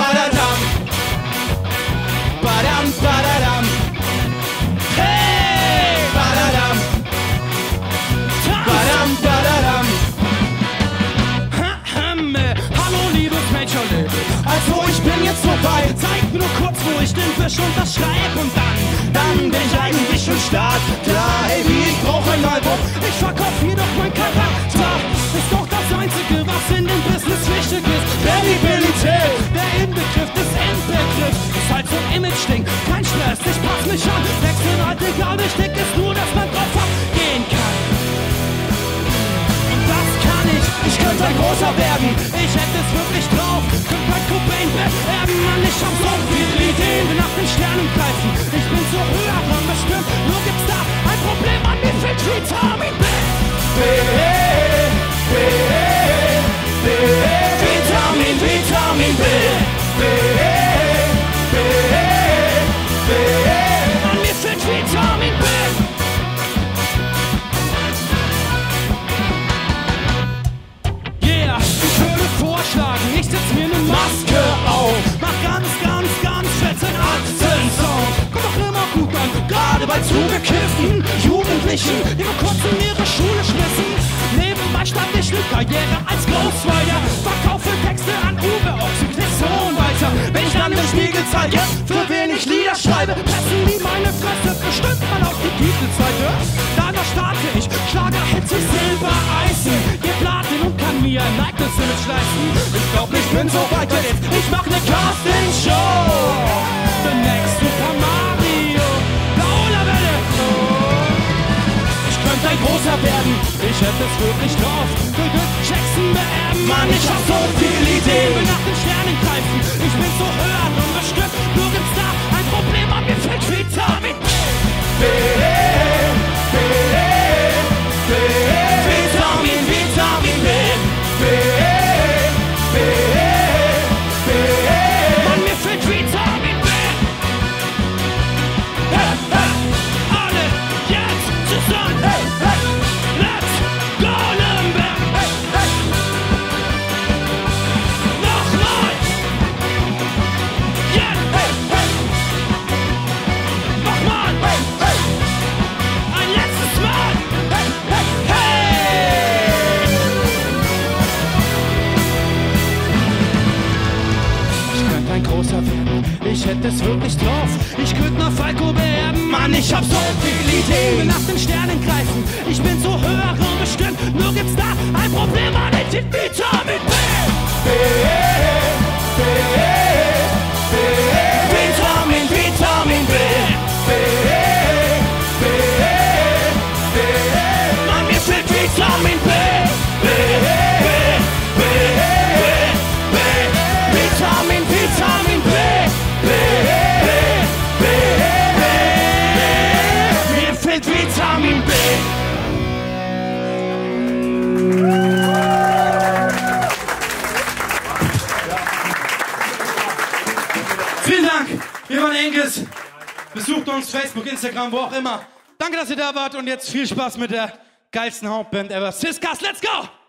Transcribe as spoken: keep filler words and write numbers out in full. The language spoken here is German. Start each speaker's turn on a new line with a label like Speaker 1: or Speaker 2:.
Speaker 1: badadam, badam, badadam. Hey, badadam, badam, badadam.
Speaker 2: Hallo liebes Mädchen,
Speaker 1: Also ich bin jetzt vorbei.
Speaker 2: zeig mir nur kurz, wo ich den Fisch unterschreibe und dann,
Speaker 1: Dann bin ich eigentlich schon stark. Klar, ey, wie ich brauch ein Album.
Speaker 2: ich verkauf hier doch mein Charakter. Ist doch das Einzige, was in dem Business wichtig ist.
Speaker 1: Credibilität.
Speaker 2: Der Inbegriff des Endbegriffs ist halt so ein Image-Ding. Kein Stress, ich pass mich an. Wechseln halt egal, wichtig ist nur, dass man drauf abgehen kann. Und das kann ich.
Speaker 1: Ich könnte ein großer werden.
Speaker 2: Ich hätte es wirklich drauf. Könnte bei Cobain beerben, Mann, ich hab so viele Ideen. Will nach den Sternen greifen. Ich bin so höher und bestimmt. Nur gibt's da ein Problem, an mir fehlt Vitamin B.
Speaker 1: B, B, B, Vitamin, Vitamin B. B, B, B.
Speaker 2: An mir fehlt Vitamin B. Yeah, ich würde vorschlagen, ich setz mir ne Maske auf. Mach ganz, ganz, ganz fetten Akzentsound. Kommt doch immer gut an, gerade bei zugekifften Jugendlichen, die vor kurzem ihre Schule schmissen. Nebenbei starte ich ne Karriere als Ghostwriter. Verkaufe Texte an Uwe Oxytocin weiter. Wenn ich dann den Spiegel zeige, für wen ich Lieder schreibe, pressen die meine Fresse bestimmt mal auf die Titelseite. Danach starte ich, Schlagerhits wie Silbereisen. Ihr Platin und kann mir ein Likeness-Image leisten. Ich glaub, ich bin so weit jetzt, ich mach ne Casting-Show. The next Super Mario, Laola-Welle. Ich könnte ein großer werden, ich hätte es wirklich drauf. Würde Jackson beerben,
Speaker 1: Mann, ich hab so viele Ideen.
Speaker 2: will nach den Sternen greifen. Ich bin so höher und bestimmt, nur gibt's da ein Problem, an mir fehlt Vitamin B.
Speaker 1: B, B, B, Vitamin, Vitamin B. B, B, B.
Speaker 2: Mann, mir fehlt Vitamin B. Hey, hey, alle jetzt zusammen.
Speaker 1: Hey, hey,
Speaker 2: Let's go, Nürnberg.
Speaker 1: hey, hey.
Speaker 2: Nochmal. Jetzt.
Speaker 1: Hey, hey,
Speaker 2: Nochmal.
Speaker 1: hey, hey,
Speaker 2: Ein letztes Mal.
Speaker 1: hey, hey.
Speaker 2: Hey. Ich könnte ein großer werden, ich hätte es wirklich drauf. Ich könnte nach Falco beerben, Mann, ich hab so viele Ideen. Will nach den Sternen greifen, ich bin so höher und bestimmt. Nur gibt's da ein Problem, Mann, ich hab Vitamin B.
Speaker 1: B, B, B, Vitamin, Vitamin B. B, B, B.
Speaker 2: Mann, mir fehlt Vitamin B.
Speaker 1: B, B, B, Vitamin, Vitamin B. B, B, B,
Speaker 2: Mir fehlt Vitamin B.
Speaker 3: Vielen Dank, wir waren Engels. Besucht uns, Facebook, Instagram, wo auch immer. Danke, dass ihr da wart und jetzt viel Spaß mit der geilsten Hauptband ever. Ciscas, let's go!